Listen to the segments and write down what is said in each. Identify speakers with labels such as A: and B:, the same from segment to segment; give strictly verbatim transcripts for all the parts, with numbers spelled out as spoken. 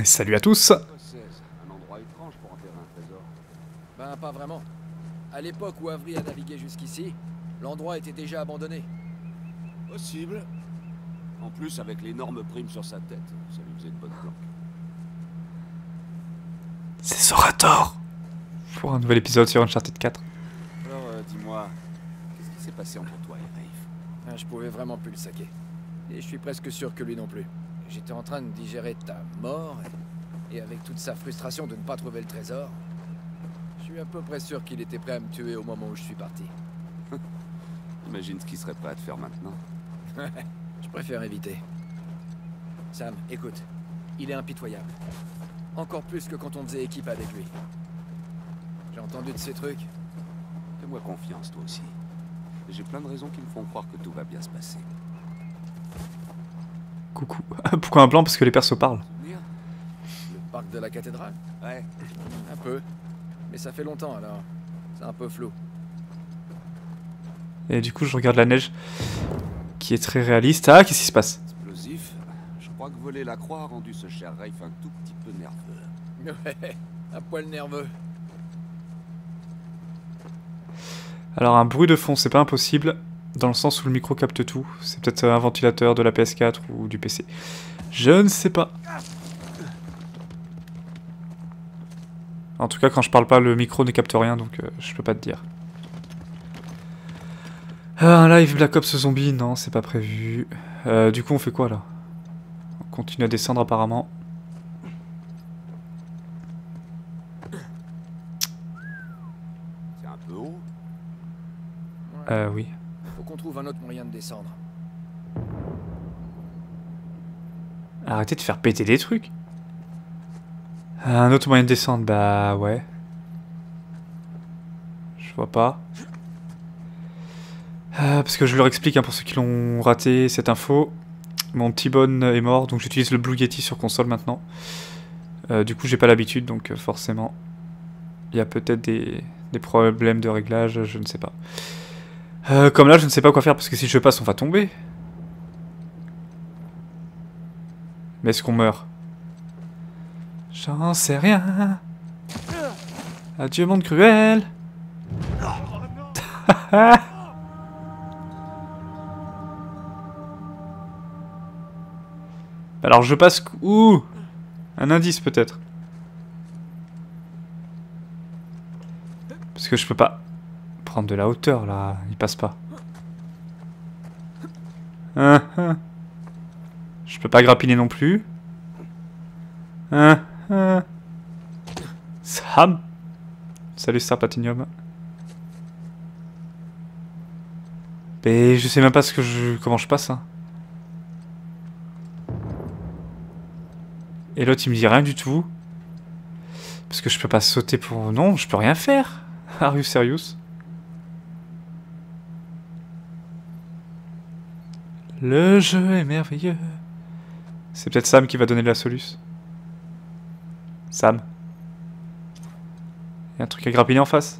A: Salut à tous.
B: Un endroit étrange pour enterrer un trésor.
C: Ben, pas vraiment. À l'époque où Avery a navigué jusqu'ici, l'endroit était déjà abandonné.
B: Possible. En plus, avec l'énorme prime sur sa tête, ça lui faisait une bonne planque.
A: C'est Sorator pour un nouvel épisode sur Uncharted quatre.
B: Alors, euh, dis-moi, qu'est-ce qui s'est passé entre toi et Rafe?
C: Ah, je pouvais vraiment plus le saquer. Et je suis presque sûr que lui non plus. J'étais en train de digérer ta mort, et avec toute sa frustration de ne pas trouver le trésor, je suis à peu près sûr qu'il était prêt à me tuer au moment où je suis parti.
B: Imagine ce qu'il serait prêt à te faire maintenant.
C: Je préfère éviter. Sam, écoute, il est impitoyable. Encore plus que quand on faisait équipe avec lui. J'ai entendu de ces trucs.
B: Fais-moi confiance, toi aussi. J'ai plein de raisons qui me font croire que tout va bien se passer.
A: Coucou. Pourquoi un blanc? Parce que les persos parlent.
B: Souvenir?
C: Le parc de la cathédrale?
B: Ouais.
C: Un peu. Mais ça fait longtemps alors. C'est un peu flou.
A: Et du coup, je regarde la neige qui est très réaliste. Ah, qu'est-ce qui se passe?
B: Explosif. Je crois que voler la croix a rendu ce cher Rafe un tout petit peu nerveux.
C: Ouais, un poil nerveux.
A: Alors, un bruit de fond, c'est pas impossible, dans le sens où le micro capte tout. C'est peut-être un ventilateur de la P S quatre ou du P C. Je ne sais pas. En tout cas, quand je parle pas, le micro ne capte rien, donc euh, je peux pas te dire. Ah, un live Black Ops Zombie, non, c'est pas prévu. Euh, du coup, on fait quoi, là? On continue à descendre, apparemment.
B: C'est un peu haut.
A: Euh, oui.
C: Faut qu'on trouve un autre moyen de descendre.
A: Arrêtez de faire péter des trucs. Un autre moyen de descendre, bah ouais. Je vois pas. Euh, parce que je leur explique, hein, pour ceux qui l'ont raté, cette info. Mon T-Bone est mort, donc j'utilise le Blue Yeti sur console maintenant. Euh, du coup, j'ai pas l'habitude, donc euh, forcément, il y a peut-être des, des problèmes de réglage, je ne sais pas. Euh, comme là, je ne sais pas quoi faire, parce que si je passe, on va tomber. Mais est-ce qu'on meurt? J'en sais rien. Adieu, monde cruel. Alors je passe où? Un indice peut-être. Parce que je peux pas prendre de la hauteur là, il passe pas. Hein, hein. Je peux pas grappiner non plus. Hein, hein. Sam. Salut Serpatinium. Mais je sais même pas ce que je comment je passe. Hein. Et l'autre il me dit rien du tout. Parce que je peux pas sauter pour... Non, je peux rien faire. Are you serious? Le jeu est merveilleux. C'est peut-être Sam qui va donner la soluce. Sam. Il y a un truc à grappiner en face.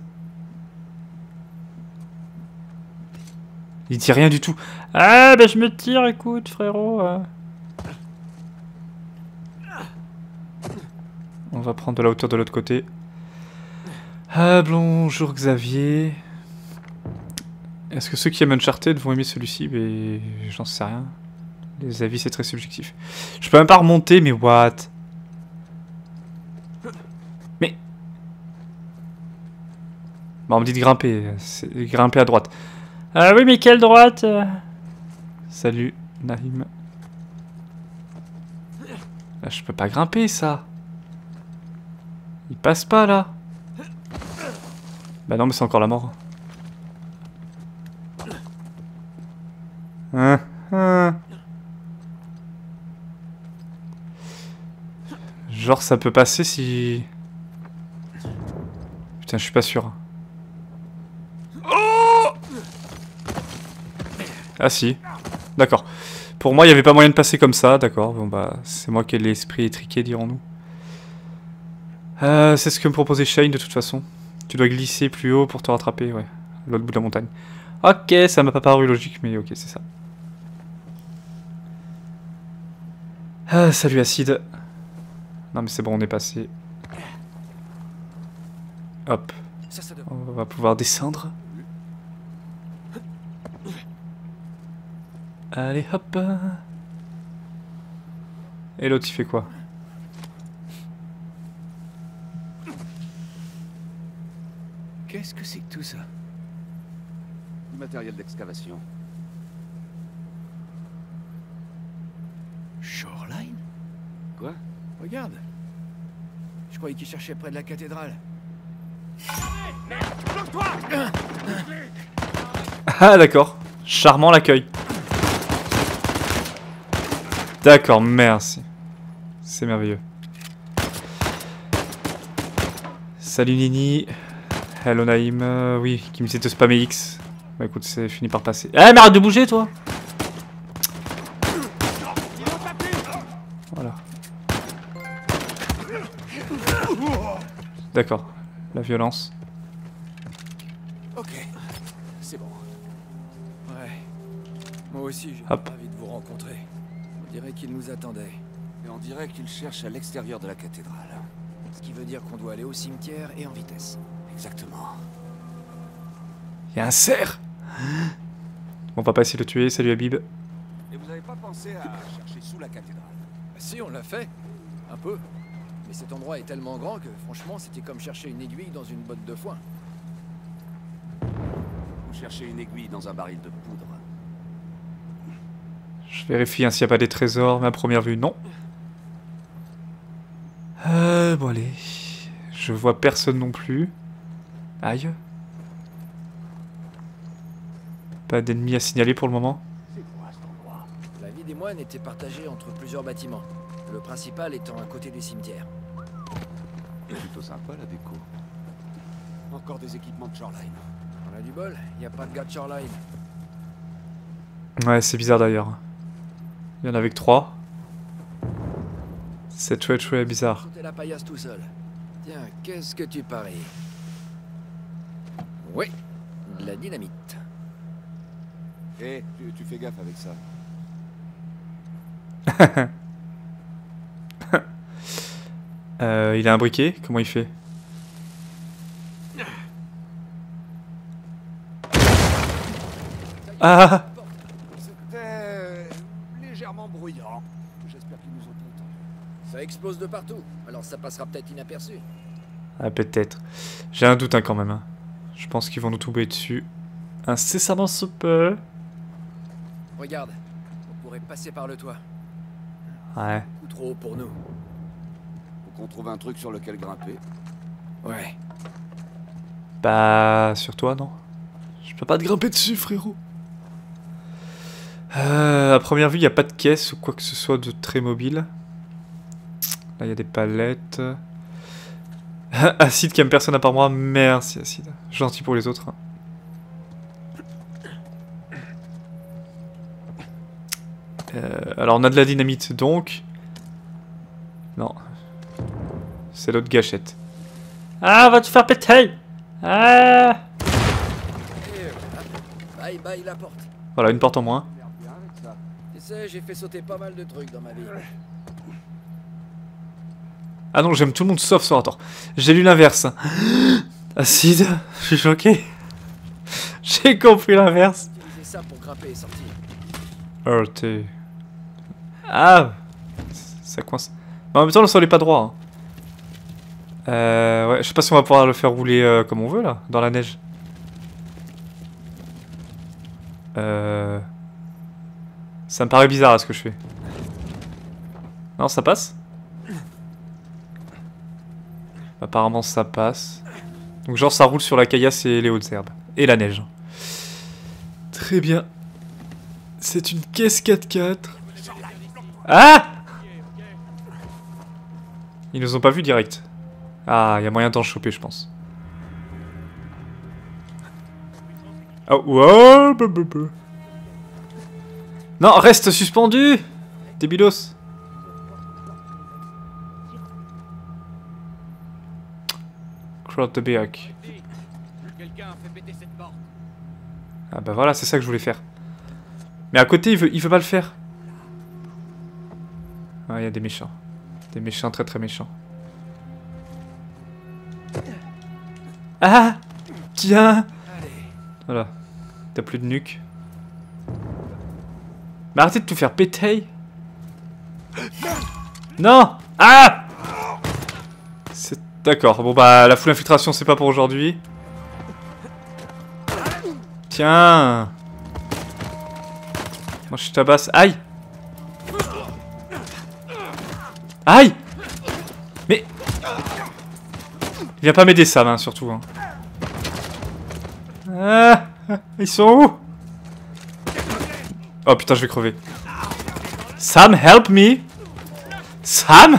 A: Il dit rien du tout. Ah bah je me tire, écoute frérot. euh. On va prendre de la hauteur de l'autre côté. Ah bonjour Xavier. Est-ce que ceux qui aiment Uncharted vont aimer celui-ci? Mais j'en sais rien. Les avis c'est très subjectif. Je peux même pas remonter, mais what? Mais... Bah on me dit de grimper. C'est grimper à droite. Ah oui mais quelle droite? Salut Nahim. Là je peux pas grimper ça. Il passe pas là. Bah non mais c'est encore la mort. Hein, hein. Genre ça peut passer si... Putain je suis pas sûr. Oh ah si. D'accord. Pour moi il n'y avait pas moyen de passer comme ça, d'accord. Bon bah c'est moi qui ai l'esprit étriqué dirons-nous. Euh, c'est ce que me proposait Shane de toute façon. Tu dois glisser plus haut pour te rattraper, ouais. L'autre bout de la montagne. Ok, ça m'a pas paru logique, mais ok, c'est ça. Ah, salut Acide. Non mais c'est bon, on est passé. Hop.
C: Ça, ça devrait...
A: On va pouvoir descendre. Allez hop. Et l'autre il fait quoi?
C: Qu'est-ce que c'est que tout ça?
B: Du matériel d'excavation.
C: Shoreline?
B: Quoi?
C: Regarde. Je croyais qu'il cherchait près de la cathédrale.
A: Ah d'accord. Charmant l'accueil. D'accord, merci. C'est merveilleux. Salut Nini. Hello Naïm. Euh, oui, qui me disait de spammer X. Bah écoute, c'est fini par passer. Eh mais arrête de bouger toi. Voilà. D'accord. La violence.
B: Ok. C'est bon.
C: Ouais. Moi aussi, j'ai
A: Hop.
C: envie de vous rencontrer. On dirait qu'il nous attendait.
B: Et on dirait qu'il cherche à l'extérieur de la cathédrale.
C: Ce qui veut dire qu'on doit aller au cimetière et en vitesse.
B: Exactement.
A: Il y a un cerf. On va pas essayer de le tuer. Salut Habib.
B: Et vous avez pas pensé à chercher sous la cathédrale?
C: Bah si, on l'a fait. Un peu. Mais cet endroit est tellement grand que, franchement, c'était comme chercher une aiguille dans une botte de foin.
B: Vous cherchez une aiguille dans un baril de poudre.
A: Je vérifie hein, s'il n'y a pas des trésors, mais à première vue, non. Euh, bon allez. Je vois personne non plus. Aïe. Pas d'ennemis à signaler pour le moment.
B: C'est quoi cet endroit?
C: La vie des moines était partagée entre plusieurs bâtiments. Le principal étant à côté du cimetière.
B: C'est plutôt sympa la déco. Encore des équipements de Shoreline.
C: On a du bol, il n'y a pas de gars de Shoreline.
A: Ouais, c'est bizarre d'ailleurs. Il y en a avec trois. C'est très très bizarre.
C: Sauter la paillasse tout seul. Tiens, qu'est-ce que tu paries? Oui, de la dynamite.
B: Eh, tu, tu fais gaffe avec ça.
A: euh, il a un briquet, comment il fait? Ah!
B: C'était légèrement bruyant. J'espère qu'ils nous ont entendus.
C: Ça explose de partout, alors ça passera peut-être inaperçu.
A: Ah peut-être. J'ai un doute hein, quand même. Hein. Je pense qu'ils vont nous tomber dessus. Incessamment sous peu.
C: Regarde, on pourrait passer par le toit.
A: Ouais.
C: Ou trop haut pour nous.
B: Faut qu'on trouve un truc sur lequel grimper.
C: Ouais.
A: Bah sur toi non. Je peux pas te grimper dessus frérot. Euh, à première vue il n'y a pas de caisse ou quoi que ce soit de très mobile. Là il y a des palettes. Acide qui aime personne à part moi. Merci Acide. Gentil pour les autres. Euh, alors on a de la dynamite donc. Non. C'est l'autre gâchette. Ah va te faire péter. Ah.
C: Et voilà. Bye bye la porte.
A: Voilà une porte en moins.
B: Merde bien avec ça.
C: Tu sais, j'ai fait sauter pas mal de trucs dans ma vie.
A: Ah non j'aime tout le monde sauf Sorator. J'ai lu l'inverse. Acide. Je suis choqué. J'ai compris l'inverse.
C: Utiliser ça pour grimper et sortir.
A: Oh t'es... Ah. Ça coince. Mais en même temps le sol est pas droit. Hein. Euh, ouais, je sais pas si on va pouvoir le faire rouler euh, comme on veut là, dans la neige. Euh... Ça me paraît bizarre à ce que je fais. Non, ça passe? Apparemment ça passe. Donc genre ça roule sur la caillasse et les hautes herbes. Et la neige. Très bien. C'est une caisse quatre quatre. Ah! Ils nous ont pas vu direct. Ah, il y a moyen d'en choper, je pense. Oh, wow, bah, bah, bah. Non, reste suspendu! Débilos. Crowd the Beak. Ah bah voilà, c'est ça que je voulais faire. Mais à côté, il veut, il veut pas le faire. Ah, il y a des méchants. Des méchants très très méchants. Ah! Tiens! Voilà. T'as plus de nuque. Mais arrêtez de tout faire péter! Non! Ah! C'est... D'accord, bon bah la full infiltration c'est pas pour aujourd'hui. Tiens! Moi je tabasse. Aïe! Aïe! Mais... Viens pas m'aider Sam, hein, surtout. Hein. Ah, ils sont où? Oh putain, je vais crever. Sam, help me! Sam?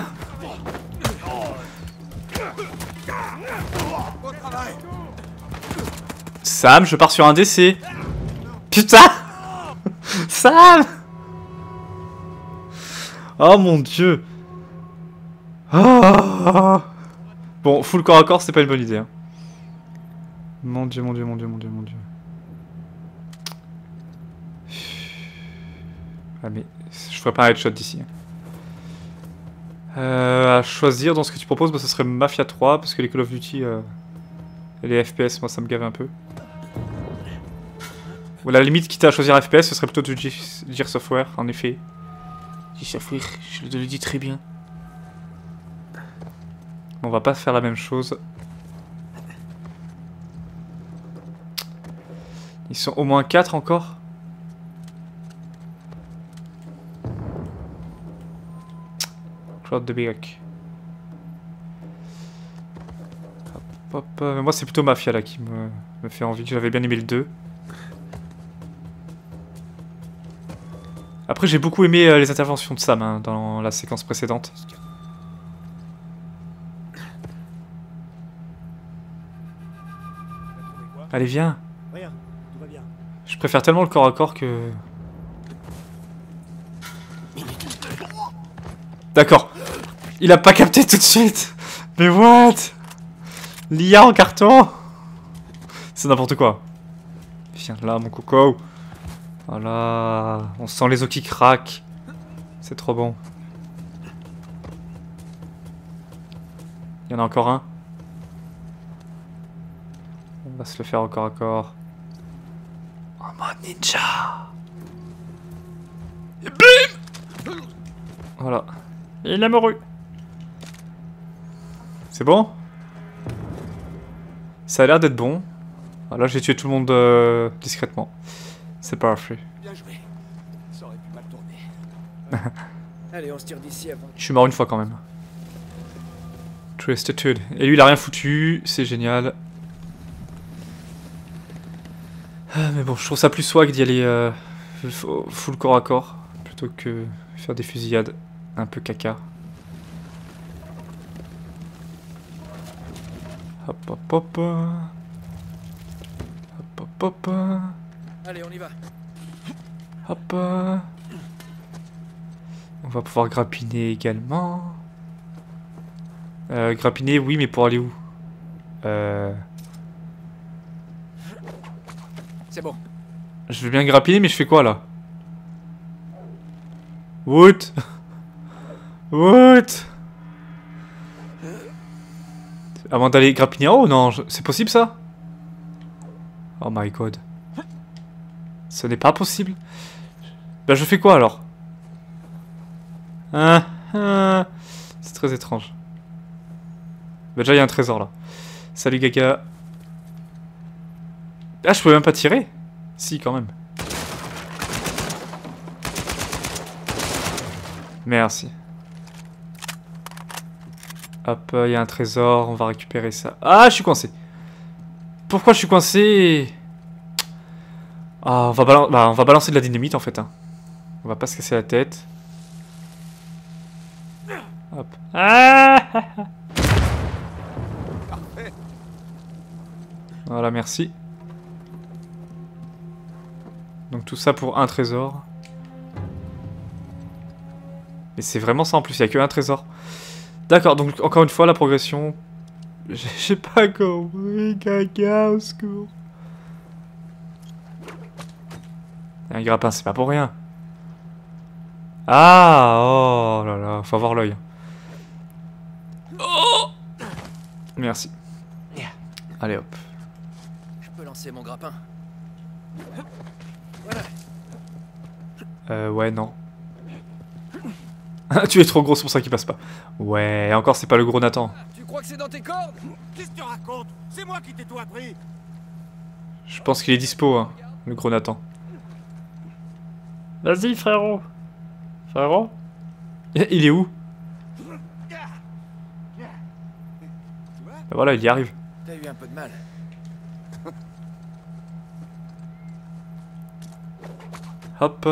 A: Sam, je pars sur un décès. Putain! Sam! Oh mon dieu! Oh. Bon, full corps à corps, c'est pas une bonne idée. Hein. Mon dieu, mon dieu, mon dieu, mon dieu, mon dieu. Ah mais, je ferais pas un headshot d'ici. Euh, à choisir dans ce que tu proposes, bah, ce serait Mafia trois, parce que les Call of Duty euh, et les F P S, moi ça me gave un peu. Ou à la limite, quitte à choisir un F P S, ce serait plutôt du Gears Software, en effet. Gears Software, je le dis très bien. On va pas faire la même chose. Ils sont au moins quatre encore. Claude de Béoc. Hop, hop, euh, moi c'est plutôt Mafia là qui me, me fait envie. J'avais bien aimé le deux. Après j'ai beaucoup aimé euh, les interventions de Sam hein, dans la séquence précédente. Allez viens.
D: Rien, tout va bien.
A: Je préfère tellement le corps à corps que... D'accord. Il a pas capté tout de suite. Mais what? L'I A en carton? C'est n'importe quoi. Viens là mon coco. Voilà. On sent les os qui craquent. C'est trop bon. Il y en a encore un. On va se le faire au corps à corps. En mode ninja. Et bim! Voilà. Et il est mouru. C'est bon? Ça a l'air d'être bon. Là j'ai tué tout le monde euh, discrètement. C'est parfait.
B: Bien joué. Ça aurait pu mal tourner.
C: Allez, on se tire d'ici avant.
A: Je suis mort une fois quand même. Twisted. Et lui il a rien foutu. C'est génial. Ah, mais bon, je trouve ça plus swag d'y aller euh, full corps à corps plutôt que faire des fusillades un peu caca. Hop hop hop. Hop hop hop.
C: Allez, on y va.
A: Hop. On va pouvoir grappiner également. Euh, grappiner, oui, mais pour aller où? Euh...
C: C'est bon.
A: Je veux bien grappiner, mais je fais quoi là? What? What? Avant d'aller grappiner en haut, non, je... c'est possible ça? Oh my god. Ce n'est pas possible. Bah je fais quoi alors? Ah, ah. C'est très étrange. Bah déjà il y a un trésor là. Salut Gaga. Ah je pouvais même pas tirer? Si quand même. Merci. Hop, il y a un trésor, on va récupérer ça. Ah, je suis coincé. Pourquoi je suis coincé? Ah, on va, balan bah, on va balancer de la dynamite en fait. Hein. On va pas se casser la tête. Hop. Ah voilà, merci. Donc tout ça pour un trésor. Mais c'est vraiment ça en plus, il n'y a que un trésor. D'accord, donc encore une fois la progression. J'ai pas compris, caca, au secours. Un grappin, c'est pas pour rien. Ah, oh là là, faut avoir l'œil. Merci. Allez hop.
C: Je peux lancer mon grappin. Voilà.
A: Euh, ouais, non. Tu es trop gros, c'est pour ça qu'il passe pas. Ouais, encore, c'est pas le gros Nathan.
C: Tu crois que c'est dans tes cordes?
B: Qu'est-ce que tu racontes? C'est moi qui t'ai tout appris.
A: Je pense qu'il est dispo, hein, le gros Nathan. Vas-y, frérot. Frérot? Il est où? Bah voilà, il y arrive.
C: T'as eu un peu de mal.
A: Hop.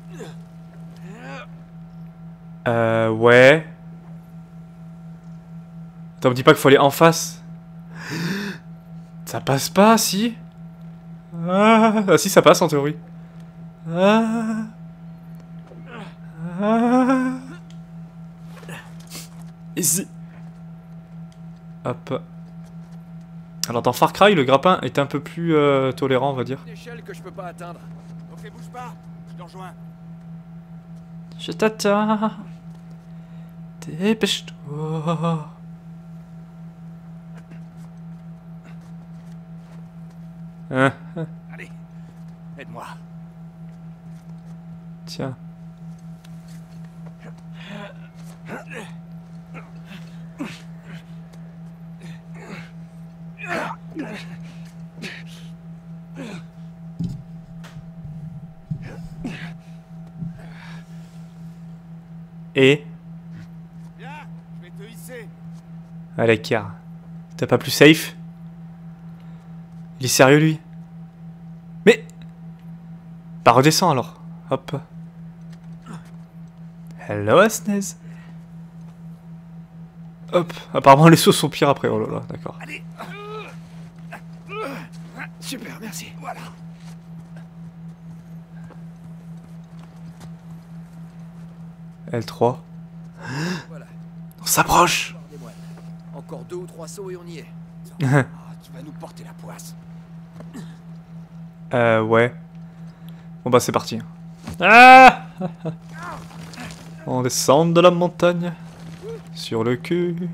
A: Euh, ouais. Attends, me dis pas qu'il faut aller en face. Ça passe pas, si. Ah, ah si, ça passe en théorie. Ah. Ah. Ici. Hop. Alors dans Far Cry, le grappin est un peu plus euh, tolérant, on va dire.
C: Une échelle que je peux pas atteindre.
B: Ok, bouge pas. Je te rejoins.
A: Je t'attends. Dépêche-toi. Hein, hein.
B: Allez, aide-moi.
A: Tiens. Et
B: Viens, je vais te hisser.
A: allez, car. T'as pas plus safe? Il est sérieux, lui? Mais bah redescends alors. Hop. Hello, Asnez. Hop. Apparemment, les sauts sont pires après. Oh là là, d'accord.
B: Allez.
C: Super, merci.
B: Voilà.
A: L trois.
C: Voilà.
A: On s'approche.
C: Voir des moines. Encore deux ou trois sauts et on y est.
B: Ah, tu vas nous porter la poisse.
A: Euh, ouais. Bon bah c'est parti. Ah. On descend de la montagne. Sur le cul.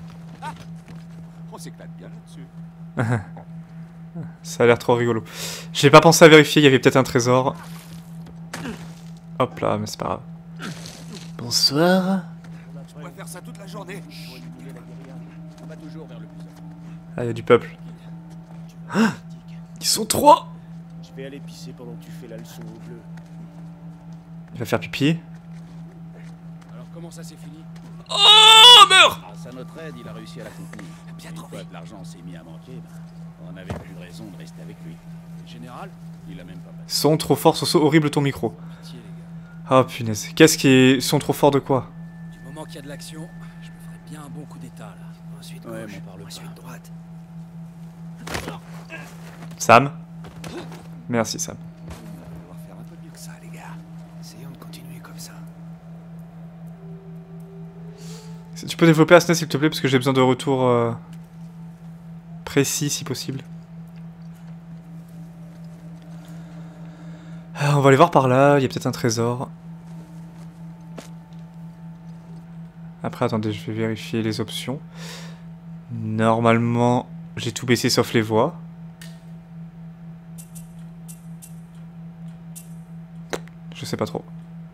B: On s'éclate bien là-dessus.
A: Ça a l'air trop rigolo. J'ai pas pensé à vérifier, il y avait peut-être un trésor. Hop là, mais c'est pas grave. Bonsoir.
B: Je pourrais faire ça toute la journée.
C: On va toujours vers le plus.
A: Ah, il y a du peuple. Ah, ils sont trois.
D: Je vais aller pisser pendant que tu fais la leçon au bleu.
A: Il va faire pipi.
D: Alors comment ça s'est fini?
A: Oh, meurs.
D: Grâce à notre aide, il a réussi à la contenir.
B: Bien
D: Une
B: trop
D: fois
B: vite.
D: que l'argent s'est mis à manquer, ben, on n'avait plus de raison de rester avec lui. Le général, il a même pas passé
A: Son trop fort, son saut horrible ton micro.
C: Pitié, les gars.
A: Oh punaise. Qu'est-ce qui est. Sont trop fort de quoi?
C: Du moment qu'il y a de l'action, je me ferais bien un bon coup d'état là. Ensuite
D: Ouais,
C: gauche,
D: m'en parle
C: ensuite
D: pas.
C: droite.
A: Sam. Merci Sam.
B: On va devoir faire un peu mieux que ça, les gars.
C: Essayons de continuer comme ça.
A: Si tu peux développer Asnez s'il te plaît, parce que j'ai besoin de retours euh, précis si possible. Ah, on va aller voir par là, il y a peut-être un trésor. Après, attendez, je vais vérifier les options. Normalement, j'ai tout baissé sauf les voix. Je sais pas trop.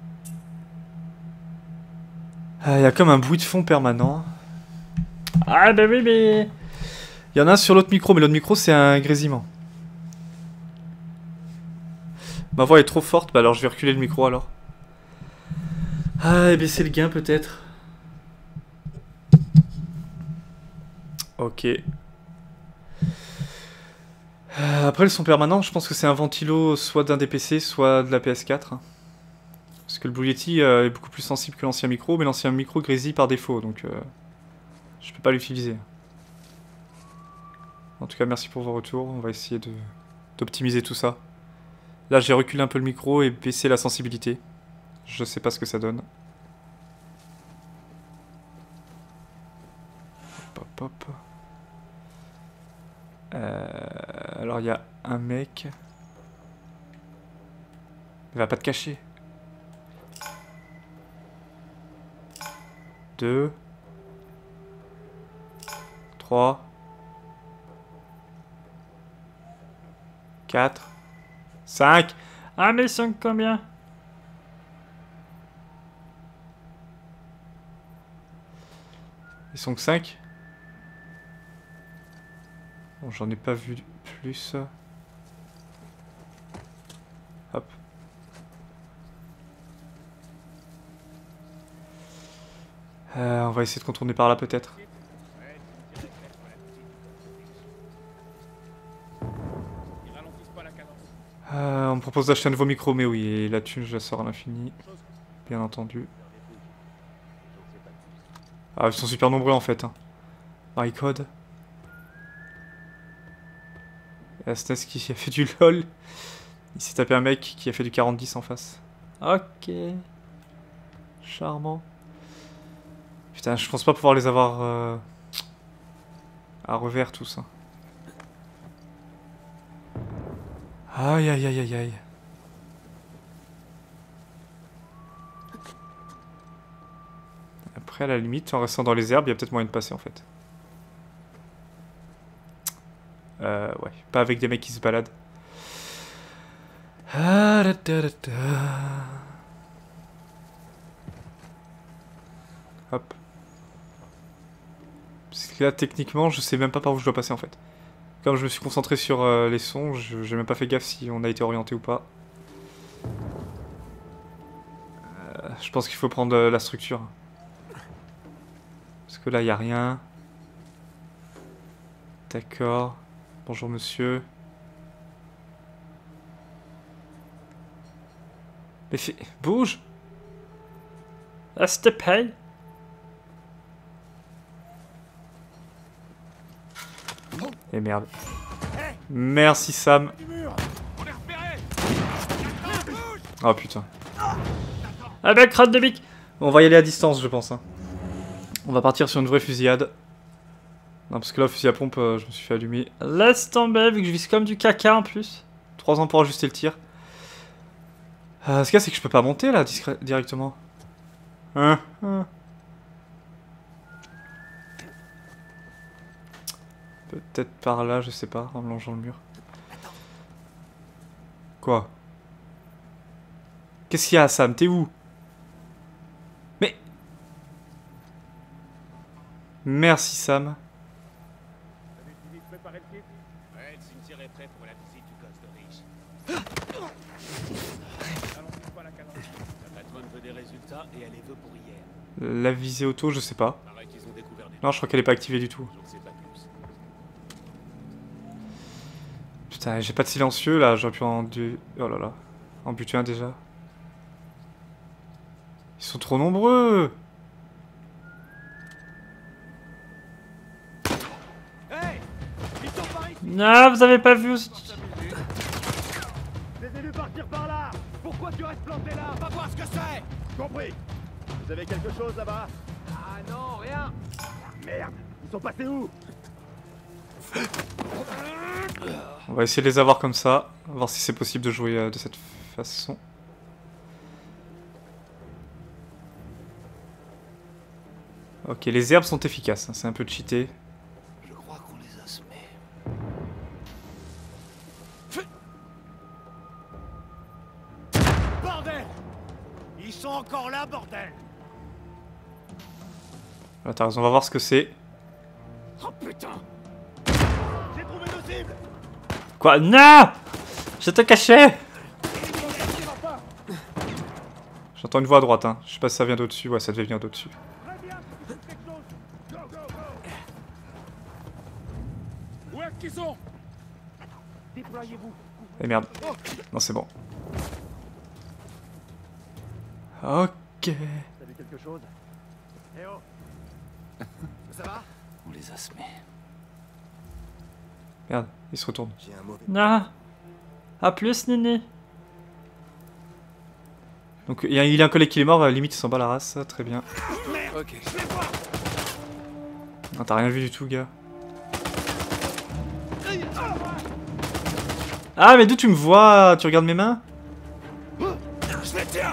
A: Ah, il y a comme un bruit de fond permanent. Ah bah oui, mais... Il y en a un sur l'autre micro, mais l'autre micro, c'est un grésillement. Ma voix est trop forte, bah alors je vais reculer le micro alors. Ah, et baisser le gain peut-être. Ok. Euh, après le son permanent, je pense que c'est un ventilo soit d'un des P C, soit de la P S quatre. Parce que le Blue Yeti euh, est beaucoup plus sensible que l'ancien micro, mais l'ancien micro grésille par défaut, donc euh, je peux pas l'utiliser. En tout cas, merci pour vos retours, on va essayer de d'optimiser tout ça. Là, j'ai reculé un peu le micro et baissé la sensibilité. Je sais pas ce que ça donne. Hop, hop, hop. Euh, alors, il y a un mec. Il va pas te cacher. Deux. Trois. quatre, cinq. Ah mais cinq combien? Ils sont que cinq. Bon, j'en ai pas vu plus. Hop. Euh, on va essayer de contourner par là peut-être. Euh, on me propose d'acheter un nouveau micro, mais oui, et la thune je la sors à l'infini. Bien entendu. Ah, ils sont super nombreux en fait. Hein. Barricade. Il y a S N E S qui a fait du LOL. Il s'est tapé un mec qui a fait du quarante dix en face. Ok. Charmant. Putain, je pense pas pouvoir les avoir euh, à revers tous. Hein. Aïe aïe aïe aïe aïe. Après, à la limite, en restant dans les herbes, il y a peut-être moyen de passer en fait. Euh, ouais, pas avec des mecs qui se baladent. Ah, da, da, da, da. Hop. Parce que là, techniquement, je sais même pas par où je dois passer en fait. Comme je me suis concentré sur euh, les sons, je j'ai même pas fait gaffe si on a été orienté ou pas. Euh, je pense qu'il faut prendre euh, la structure. Parce que là, il n'y a rien. D'accord. Bonjour monsieur. Mais fais... Bouge! Ah, s'il te plaît! Et merde. Merci Sam. Oh putain. Ah bah crotte de bique. On va y aller à distance je pense. Hein. On va partir sur une vraie fusillade. Non parce que là fusil à pompe euh, je me suis fait allumer. Laisse tomber vu que je vise comme du caca en plus. trois ans pour ajuster le tir. Euh, ce qu'il y a c'est que je peux pas monter là directement. Hein, hein. Peut-être par là, je sais pas, en longeant le mur. Quoi? Qu'est-ce qu'il y a, Sam? T'es où? Mais... Merci, Sam. La visée auto, je sais pas. Non, je crois qu'elle est pas activée du tout. Putain, j'ai pas de silencieux là, j'aurais pu en du... Oh là là, en buter un déjà. Ils sont trop nombreux. Non, vous avez pas vu.
E: Laissez-le partir par là. Pourquoi tu restes planté là? Va voir ce que c'est. Compris. Vous avez quelque chose là-bas?
C: Ah non, rien.
E: Merde, ils sont passés où?
A: On va essayer de les avoir comme ça, voir si c'est possible de jouer euh, de cette façon. Ok, les herbes sont efficaces, hein, c'est un peu cheaté.
B: Je crois qu'on les a semés.
E: Bordel! Ils sont encore là, bordel!
A: Là, t'as raison, on va voir ce que c'est.
E: Oh putain! J'ai trouvé nos cibles!
A: Quoi? Non! Je te cachais! J'entends une voix à droite, hein. Je sais pas si ça vient d'au-dessus. Ouais, ça devait venir d'au-dessus.
E: Très bien, quelque chose! Go, go, go! Où est-ce qu'ils sont? Déployez-vous!
A: Eh merde. Non, c'est bon. Ok.
E: T'as vu quelque chose? Eh oh! Ça va?
B: On les a semés.
A: Merde, il se retourne.
E: J'ai un mauvais...
A: Non. A plus, Nini. Donc, il y, a, il y a un collègue qui est mort, à la limite, il s'en bat la race. Très bien.
C: Ok.
A: Non, t'as rien vu du tout, gars. Ah, mais d'où tu me vois? Tu regardes mes mains?
E: Je les tiens!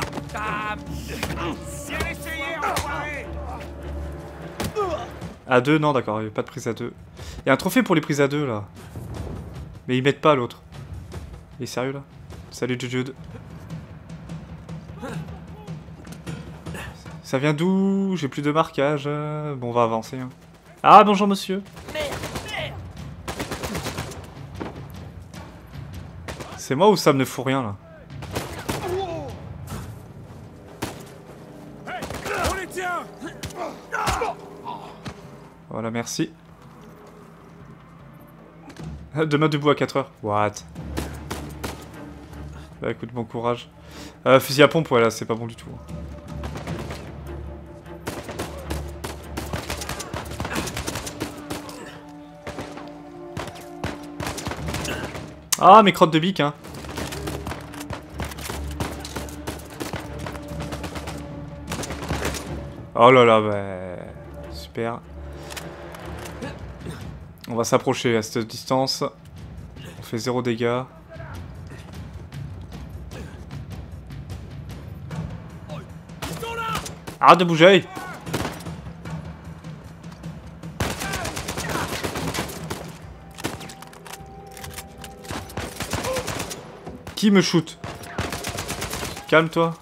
E: Bien essayé, enfoiré!
A: À deux, non, d'accord, il n'y a pas de prise à deux. Il y a un trophée pour les prises à deux, là. Mais ils mettent pas l'autre. Il est sérieux là? Salut Jujude. Ça vient d'où? J'ai plus de marquage. Bon, on va avancer. Hein. Ah, bonjour monsieur. C'est moi ou ça ne fout rien là? Voilà, merci. Demain debout à quatre heures. What? Bah écoute, bon courage. Euh, fusil à pompe, voilà, c'est pas bon du tout. Ah, mes crottes de bique, hein. Oh là là, bah... super. On va s'approcher à cette distance. On fait zéro dégâts. Arrête de bouger! Qui me shoot? Calme-toi.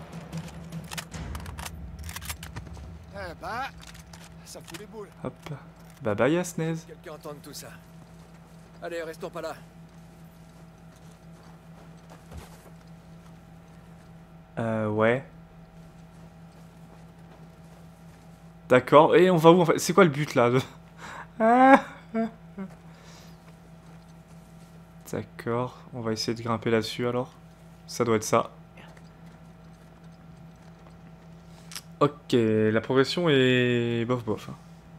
C: Eh bah, ça fout les boules.
A: Hop. Bye bye Yasnez.
C: Quelqu'un entende tout ça. Allez, restons pas là.
A: Euh, ouais. D'accord. Et on va où en fait? C'est quoi le but là de... Ah. D'accord. On va essayer de grimper là-dessus alors. Ça doit être ça. Ok. La progression est bof bof.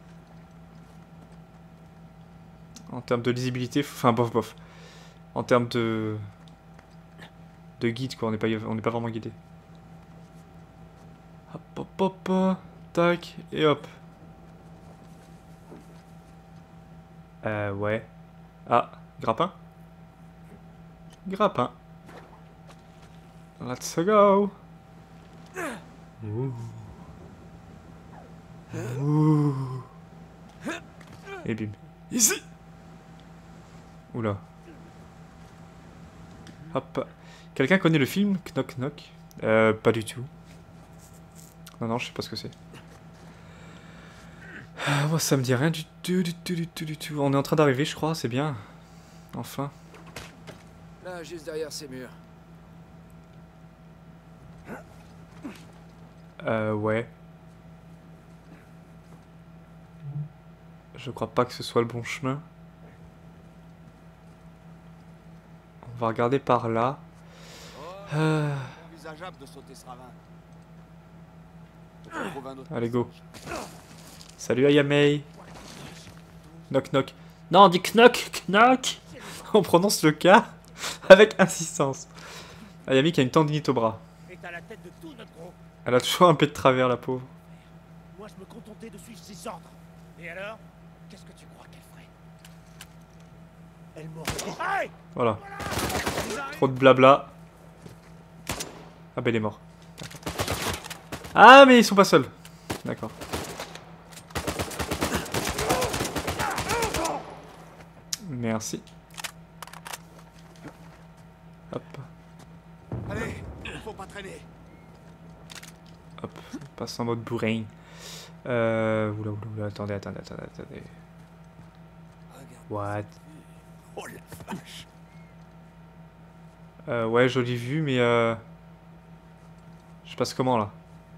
A: En termes de lisibilité, enfin bof bof. En termes de de guide quoi, on n'est pas on n'est pas vraiment guidé. Hop hop hop, tac et hop. Euh ouais. Ah, grappin. Grappin. Let's go. Ouh. Ouh. Et bim. Ici. Oula. Hop. Quelqu'un connaît le film Knock Knock? Euh, pas du tout. Non, non, je sais pas ce que c'est. Ah, moi, ça me dit rien du tout, du tout, du tout, du tout. On est en train d'arriver, je crois, c'est bien. Enfin.
C: Là, juste derrière ces murs.
A: Euh, ouais. Je crois pas que ce soit le bon chemin. On va regarder par là. Euh...
B: Envisageable de sauter ce ravin. Faut qu'on trouve un autre
A: Allez, go.
B: passage.
A: Salut Ayamei. Knock knock. Non, on dit knock knock. On prononce le K avec insistance. Ayami qui a une tendinite au bras.
E: Et t'as la tête de tout notre groupe.
A: Elle a toujours un pied de travers, la pauvre.
E: Moi, je me contentais de suivre ses ordres. Et alors? Qu'est-ce que tu crois qu'elle ferait? Elle m'aurait... Hey!
A: Voilà. Trop de blabla. Ah ben il est mort. Ah mais ils sont pas seuls. D'accord. Merci. Hop.
B: Allez, faut pas traîner.
A: Hop. On passe en mode bourrin. Euh... Oula, oula, oula. Attendez, attendez, attendez, attendez. What?
B: Oh la vache.
A: Euh, ouais, jolie vue, mais euh... je passe comment, là?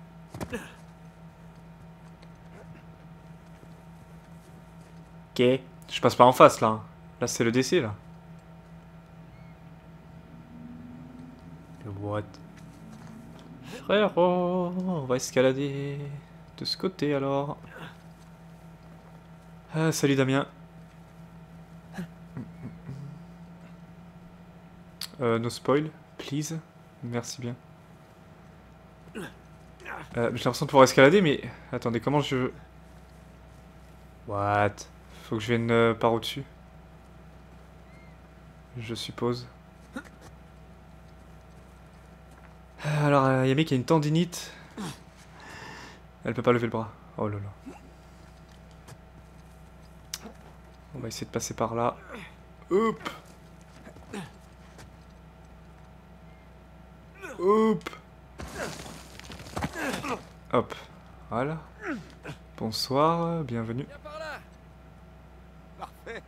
A: Ok. Je passe pas en face, là. hein. Là, c'est le décès, là. Le what? Frérot, on va escalader de ce côté, alors. Ah, salut, Damien. Euh, no spoil, please. Merci bien. Euh, j'ai l'impression de pouvoir escalader, mais... Attendez, comment je... What? Faut que je vienne euh, par au-dessus. Je suppose. Alors, euh, Yami qui a une tendinite. Elle peut pas lever le bras. Oh là là. On va essayer de passer par là. Hop. Hop. Hop. Voilà. Bonsoir, bienvenue.
C: Viens par là.
B: Parfait.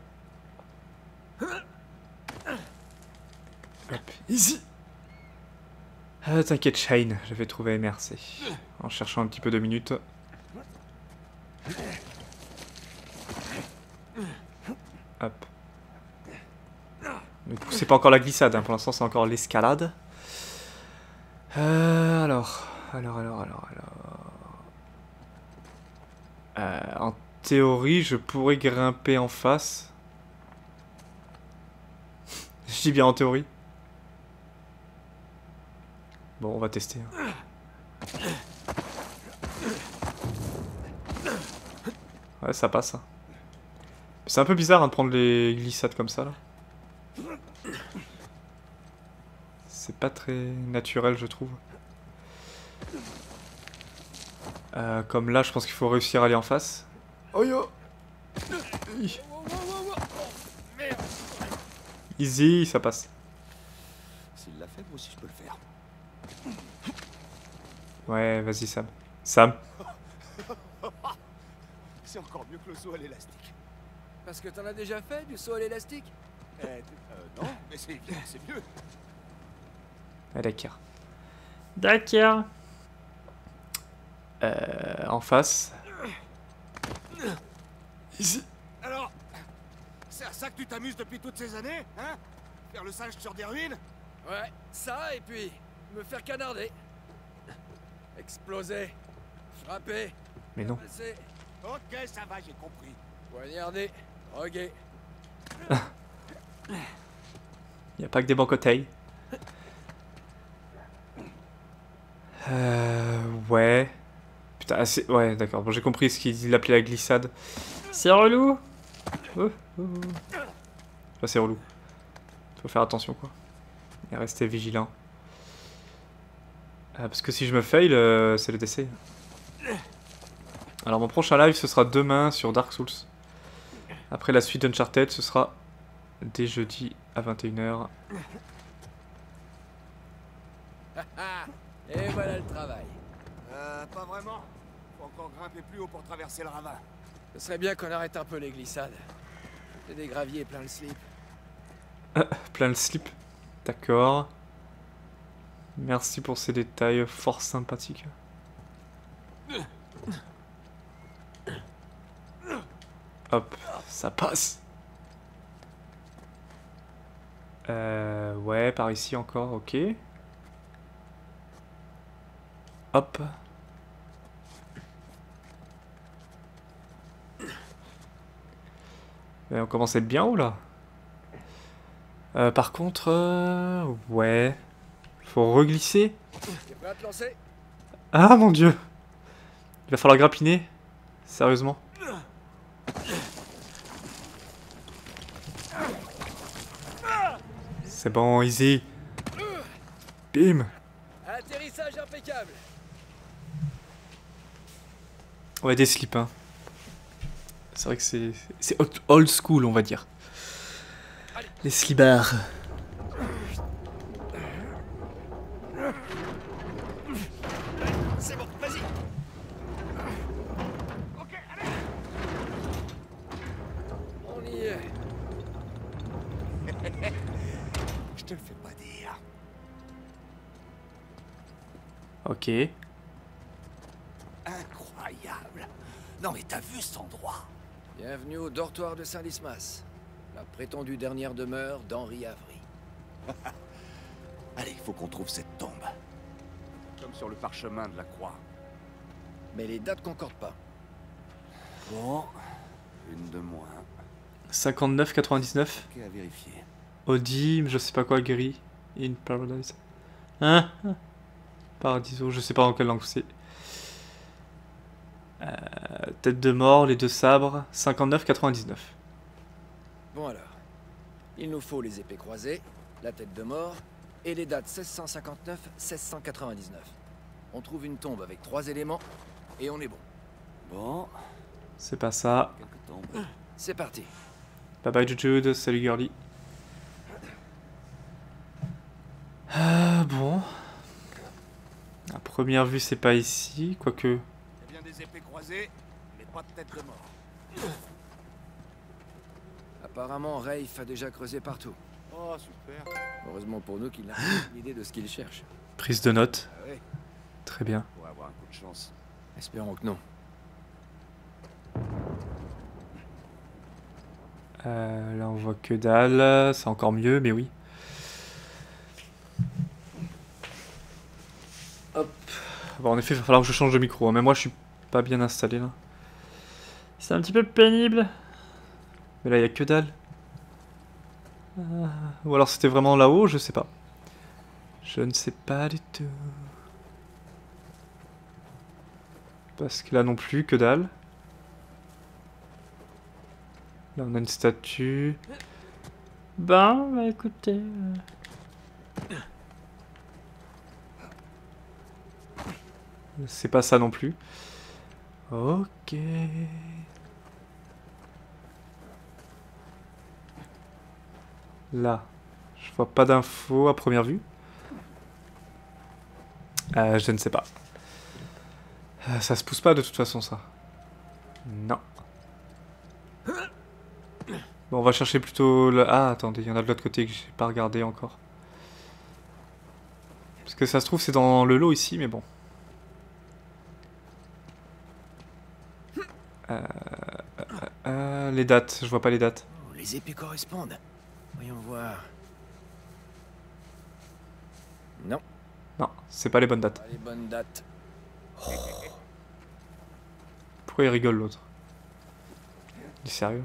A: Hop, easy. Ah, t'inquiète, Shane, je vais trouver M R C. En cherchant un petit peu de minutes. Hop. Du coup, c'est pas encore la glissade, hein. Pour l'instant, c'est encore l'escalade. Euh, alors, alors, alors, alors, alors. Euh, en théorie, je pourrais grimper en face. Je dis bien en théorie. Bon, on va tester. Ouais, ça passe. C'est un peu bizarre hein, de prendre les glissades comme ça, là. C'est pas très naturel, je trouve. Euh, comme là, je pense qu'il faut réussir à aller en face. Oh yo! Easy, ça passe.
B: S'il l'a fait, moi aussi je peux le faire.
A: Ouais, vas-y, Sam. Sam.
B: C'est encore mieux que le saut à l'élastique.
C: Parce que t'en as déjà fait du saut à l'élastique?
B: Eh, euh, non, mais c'est c'est mieux.
A: Ah, d'accord. D'accord. Euh, en face. Ici.
B: Alors, c'est à ça que tu t'amuses depuis toutes ces années, hein? Faire le singe sur des ruines?
C: Ouais, ça et puis me faire canarder. Exploser. Frapper.
A: Mais non.
C: Passer.
B: Ok, ça va, j'ai compris.
C: Poignarder. Droguer.
A: Y a pas que des bons côtés. Euh, ouais. Putain, assez... ouais, d'accord. Bon, j'ai compris ce qu'il appelait la glissade. C'est relou. Oh, oh. Enfin, c'est relou. Faut faire attention, quoi. Et rester vigilant. Euh, parce que si je me fail, euh, c'est le décès. Alors, mon prochain live, ce sera demain sur Dark Souls. Après la suite d'Uncharted, ce sera dès jeudi à vingt et une heures.
C: Et voilà le travail.
B: Euh, pas vraiment. Faut encore grimper plus haut pour traverser le ravin.
C: Ce serait bien qu'on arrête un peu les glissades. C'est des graviers plein le slip.
A: Ah, plein le slip. D'accord. Merci pour ces détails fort sympathiques. Hop, ça passe. Euh, ouais, par ici encore, ok. Hop. Et on commence à être bien haut là. Euh, par contre, euh, ouais. Faut reglisser.
C: T'es prêt à te lancer?
A: Ah mon dieu. Il va falloir grappiner. Sérieusement. C'est bon, easy. Bim.
C: Atterrissage impeccable.
A: Ouais, des slips, hein. C'est vrai que c'est... C'est old school, on va dire. Les slibards.
C: C'est bon, vas-y.
B: Ok, allez.
C: On y est.
B: Je te le fais pas dire.
A: Ok.
B: Incroyable. Non mais t'as vu cet endroit?
C: Bienvenue au dortoir de Saint-Lismas. La prétendue dernière demeure d'Henri Avery.
B: Allez, il faut qu'on trouve cette tombe. Comme sur le parchemin de la croix.
C: Mais les dates concordent pas.
B: Bon, une de moins.
A: cinquante-neuf quatre-vingt-dix-neuf.
B: Ok, à vérifier.
A: Audi, je sais pas quoi, gris. In Paradise. Hein? Paradiso, je sais pas en quelle langue c'est. Euh, tête de mort, les deux sabres. cinquante-neuf quatre-vingt-dix-neuf.
C: Bon alors. Il nous faut les épées croisées, la tête de mort et les dates seize cent cinquante-neuf seize cent quatre-vingt-dix-neuf. On trouve une tombe avec trois éléments et on est bon.
B: Bon,
A: C'est pas ça.
B: quelques tombes.
C: C'est parti.
A: Bye bye Jude, salut girly. Euh, bon. Première vue, c'est pas ici, quoique...
B: Il y a bien des épées croisées, mais pas de tête de mort.
C: Apparemment, Rafe a déjà creusé partout.
B: Oh, super.
C: Heureusement pour nous qu'il n'a pas une idée de ce qu'il cherche.
A: Prise de notes.
B: Ah ouais,
A: Très bien.
B: pour avoir un coup de chance.
C: Espérons que non.
A: Euh, là, on voit que dalle. C'est encore mieux, mais oui. Hop. Bon, en effet, il va falloir que je change de micro. Hein. Mais moi, je suis pas bien installé là. C'est un petit peu pénible. Mais là, il n'y a que dalle. Euh, Ou alors c'était vraiment là-haut, je sais pas. Je ne sais pas du tout. Parce que là non plus, que dalle. Là on a une statue. Ben, bah écoutez... euh, C'est pas ça non plus. Ok... Là, je vois pas d'infos à première vue. Euh, je ne sais pas. Euh, ça se pousse pas de toute façon, ça. Non. Bon, on va chercher plutôt... Le... Ah, attendez, il y en a de l'autre côté que j'ai pas regardé encore. Parce que ça se trouve, c'est dans le lot ici, mais bon. Euh... euh, euh, les dates, je vois pas les dates.
C: Oh, les épées correspondent. Voyons voir. Non,
A: Non, c'est pas les bonnes dates.
C: pas les bonnes dates.
A: Pourquoi il rigole l'autre? Il est sérieux?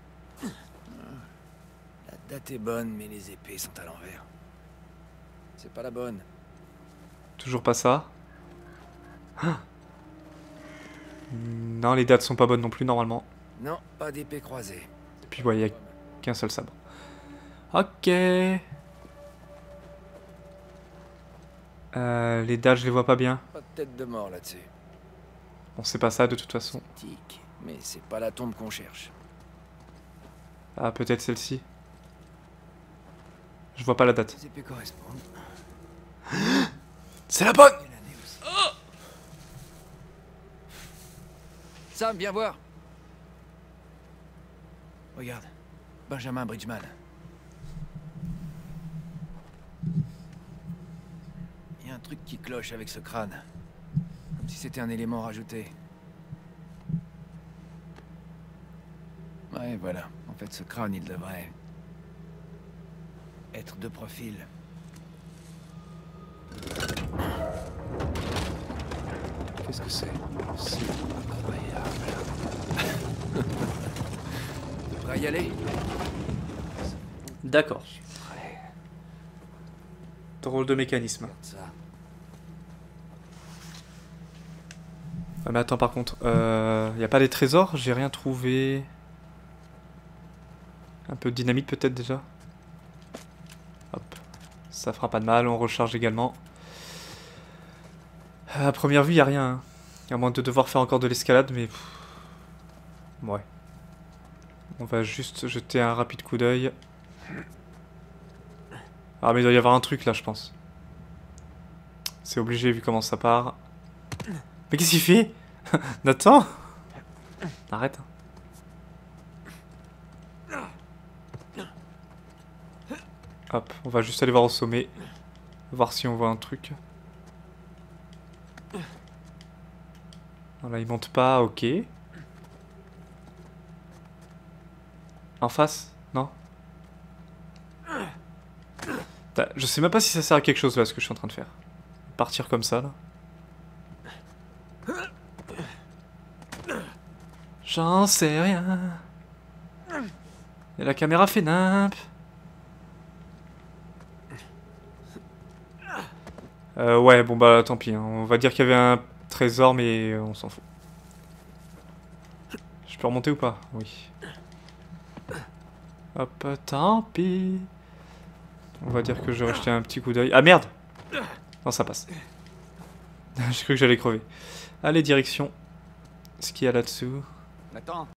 C: La date est bonne, mais les épées sont à l'envers. C'est pas la bonne.
A: Toujours pas ça. Ah. Non, les dates sont pas bonnes non plus normalement.
C: Non, pas d'épée croisée.
A: Et puis ouais, il n'y a qu'un seul sabre. Ok. Euh, les dates, je les vois pas bien.
C: Pas de tête de mort là-dessus.
A: Bon, c'est pas ça de toute façon.
C: Tic, mais c'est pas la tombe qu'on cherche.
A: Ah, peut-être celle-ci. Je vois pas la date.
C: Les épées correspondent.
A: C'est la bonne!
C: Et l'année aussi. Sam, viens voir. Regarde, Benjamin Bridgman. Il y a un truc qui cloche avec ce crâne. Comme si c'était un élément rajouté. Ouais, voilà. En fait, ce crâne, il devrait être de profil.
B: Qu'est-ce que c'est? C'est incroyable.
C: Prêt à y aller?
A: D'accord. Drôle de mécanisme.
B: Regarde ça.
A: Ah, mais attends, par contre, euh, y a pas des trésors? J'ai rien trouvé. Un peu de dynamite peut-être déjà. Hop. Ça fera pas de mal, on recharge également. À première vue, y a rien. Hein. À moins de devoir faire encore de l'escalade, mais... pff, ouais. On va juste jeter un rapide coup d'œil. Ah mais il doit y avoir un truc là, je pense. C'est obligé vu comment ça part. Mais qu'est-ce qu'il fait? Nathan? Arrête. Hop, on va juste aller voir au sommet. Voir si on voit un truc. Voilà, il monte pas, ok. En face? Non? Je sais même pas si ça sert à quelque chose là, ce que je suis en train de faire. Partir comme ça là. J'en sais rien. Et la caméra fait nimp. Euh, ouais, bon bah tant pis. Hein. On va dire qu'il y avait un trésor, mais on s'en fout. Je peux remonter ou pas? Oui. Hop, tant pis. On va dire que je vais jeter un petit coup d'œil. Ah merde! Non, ça passe. J'ai cru que j'allais crever. Allez, direction. Ce qu'il y a là-dessous.
B: Attends.